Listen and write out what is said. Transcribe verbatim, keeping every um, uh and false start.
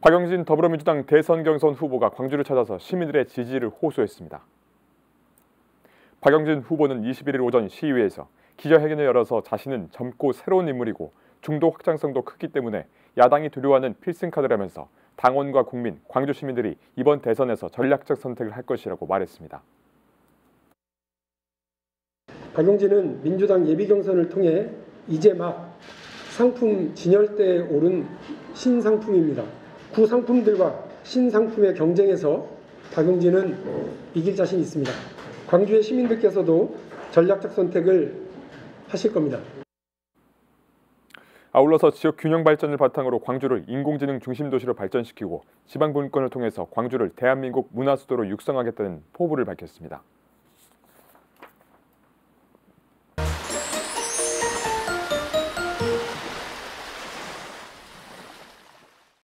박영진 더불어민주당 대선 경선 후보가 광주를 찾아서 시민들의 지지를 호소했습니다. 박영진 후보는 이십일 일 오전 시의회에서 기자회견을 열어서 자신은 젊고 새로운 인물이고 중도 확장성도 크기 때문에 야당이 두려워하는 필승카드라면서 당원과 국민, 광주 시민들이 이번 대선에서 전략적 선택을 할 것이라고 말했습니다. 박영진은 민주당 예비경선을 통해 이제 막 상품 진열대에 오른 신상품입니다. 구상품들과 신상품의 경쟁에서 박영진은 이길 자신이 있습니다. 광주의 시민들께서도 전략적 선택을 하실 겁니다. 아울러서 지역 균형 발전을 바탕으로 광주를 인공지능 중심 도시로 발전시키고 지방 분권을 통해서 광주를 대한민국 문화수도로 육성하겠다는 포부를 밝혔습니다.